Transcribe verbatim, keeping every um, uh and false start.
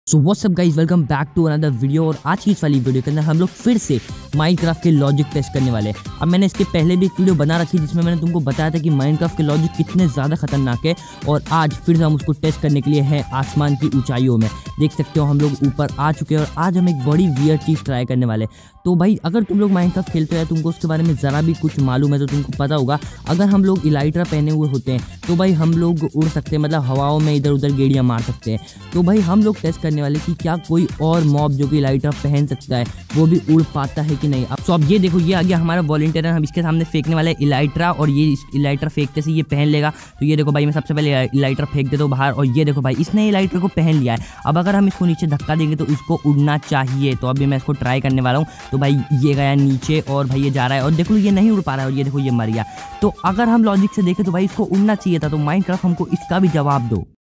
So what's up guys, welcome back to another video. और आज की इस वाली वीडियो के अंदर हम लोग फिर से माइनक्राफ्ट के लॉजिक टेस्ट करने वाले हैं। अब मैंने इसके पहले भी एक वीडियो बना रखी जिसमें मैंने तुमको बताया था कि माइनक्राफ्ट के लॉजिक कितने ज़्यादा खतरनाक है, और आज फिर से हम उसको टेस्ट करने के लिए हैं आसमान की ऊंचाइयों में। देख सकते हो हम लोग ऊपर आ चुके हैं और आज हम एक बड़ी वियर्ड चीज़ ट्राई करने वाले हैं। तो भाई अगर तुम लोग माइनक्राफ्ट खेलते हो या तुमको उसके बारे में ज़रा भी कुछ मालूम है तो तुमको पता होगा, अगर हम लोग इलाइट्रा पहने हुए होते हैं तो भाई हम लोग उड़ सकते हैं, मतलब हवाओं में इधर उधर गेड़ियाँ मार सकते हैं। तो भाई हम लोग टेस्ट करने वाले कि क्या कोई और मॉब जो कि इलाइट्रा पहन सकता है वो भी उड़ पाता है कि नहीं। अब तो अब ये देखो, ये आ गया हमारा वॉलंटियर, हम इसके सामने फेंकने वाले इलाइट्रा, और ये इलाइट्रा फेंकते से ये पहन लेगा। तो ये देखो भाई, मैं सबसे पहले इलाइट्रा फेंक देता हूँ बाहर, और ये देखो भाई इसने इलाइट्रा को पहन लिया है। अब अगर हम इसको नीचे धक्का देंगे तो इसको उड़ना चाहिए। तो अभी मैं इसको ट्राई करने वाला हूँ। तो भाई ये गया नीचे और भाई ये जा रहा है, और देखो ये नहीं उड़ पा रहा है, और ये देखो ये मर गया। तो अगर हम लॉजिक से देखें तो भाई इसको उड़ना चाहिए था। तो माइनक्राफ्ट हमको इसका भी जवाब दो।